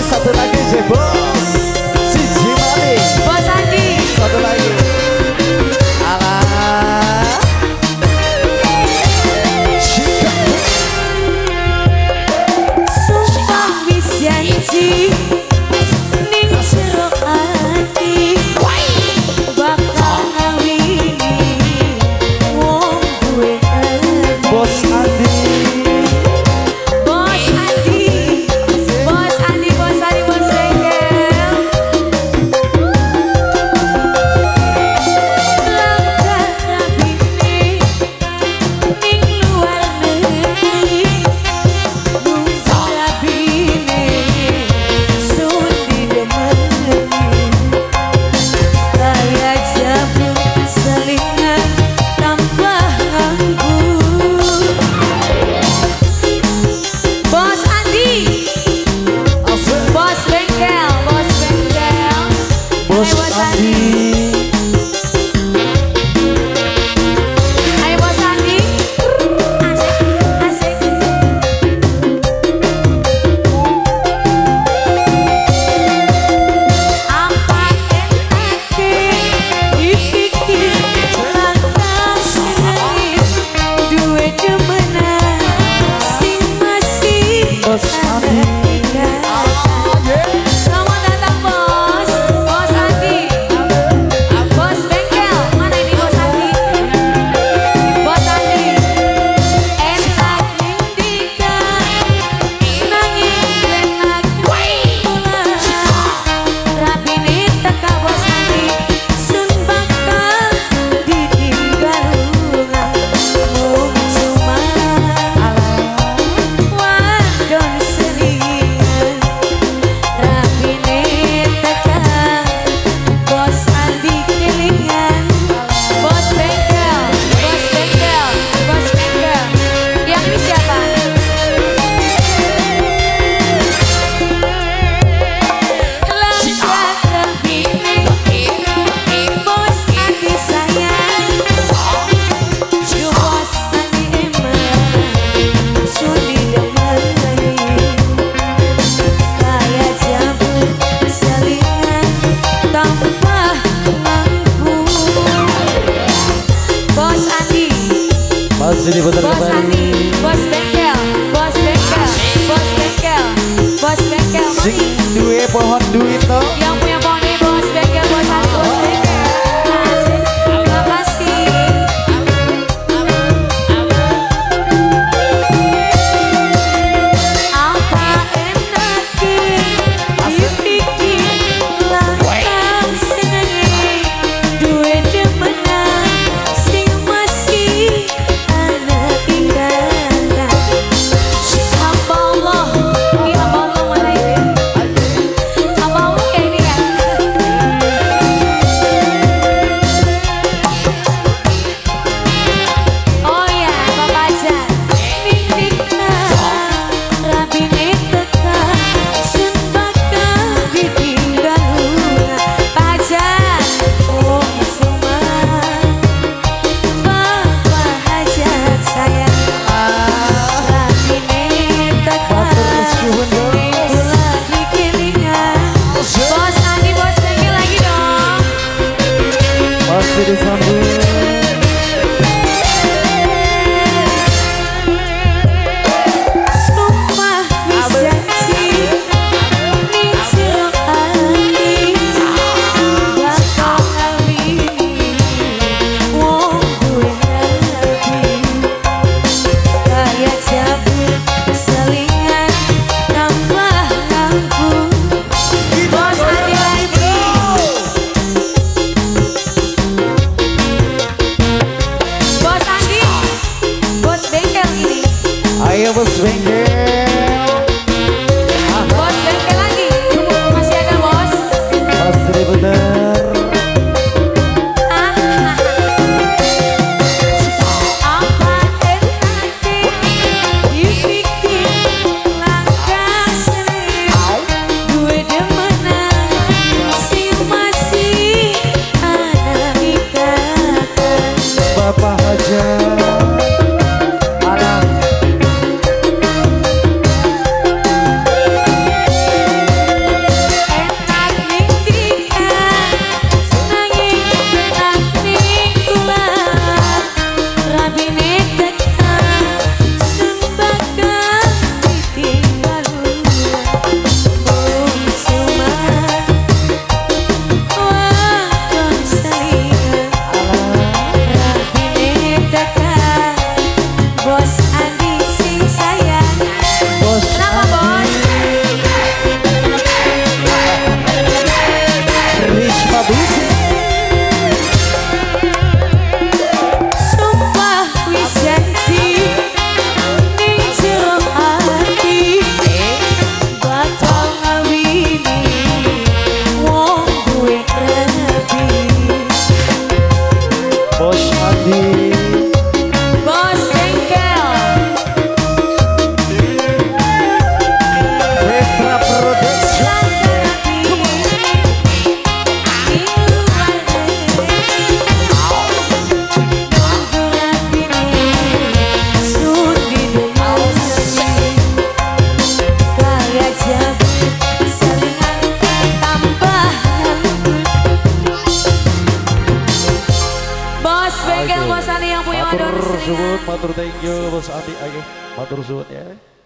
satu lagi je bos. Si Jimali. Bos Andi. Satu lagi. Alah. Sumpah wis janji ning jero ati bakal ngawini wong duwe Bos Andi. Bos Andi, Bos Andi, Bos Andi, Bos Bengkel. Langkah rabine ning luar negeri, nunggu rabine sundi demeni. Kaya jabu selingan tanpa nganggur. Bos Andi, Asik. Bos Bengkel, Bos Bengkel. Bos Hai, Bos Andi. Ayo Bos Andi. Asik, asik. Apa enake dipikir lantas senengi duwe demenan sing masih Bos Andi. Selamat datang Bos, Bos Andi, Bos Bengkel, mana ini Bos Andi? Bos Andi, enak nindikan, nanging lenak pula. Rapini teka Bos Andi, sun bakal ditinggal ulang. Mung cuma wadon selingan. Rapine tekan Bos Andi kelingan. Bos Bengkel, Bos Bengkel, Bos Bengkel. Yang ini siapa? Langkah rapine Bos Andi sayang. Yo Bos Andi emang sudi demeni. Kaya jamu selingan tanpa nganggur. Bos Andi, Masih diputar Bos kembali. Andi, Bos Bengkel, Bos Bengkel, Bos Bengkel, Bos Bengkel. Sing Mari duwe pohon duit no. yang punya pohon ini Bos Bengkel, Bos Andi, Bos Bengkel. Asik. Terima kasih. Apa enake dipikir lantas senengi duwe demenan sing masih ana ingatan. Hamba Allah, ini hamba Allah mana ini? Hamba Allah ya ini ya. suwun, matur thank you Bos Andi. Matur suwun ya.